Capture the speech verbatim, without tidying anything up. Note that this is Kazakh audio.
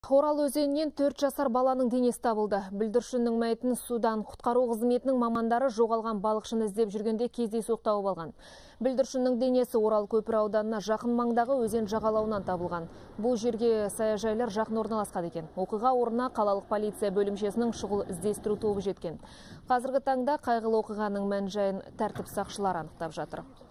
Орал өзенінен төрт жасар баланың денесі табылды. Бүлдіршіннің мәйітін судан құтқару қызметінің мамандары жоғалған балықшыны іздеп жүргенде кездейсоқ тауып алған. Бүлдіршіннің денесі Орал көпір ауданына жақын маңдағы өзен жағалауынан табылған. Бұл жерге саяжайлар жақын орналасқан екен. Оқиға орнына қалалық полиция бөлімшесінің шұғыл іздестіру тобы жеткен. Қазіргі таңда қайғылы оқиғаның мән-жайын тәртіп сақшылары анықтап жатыр.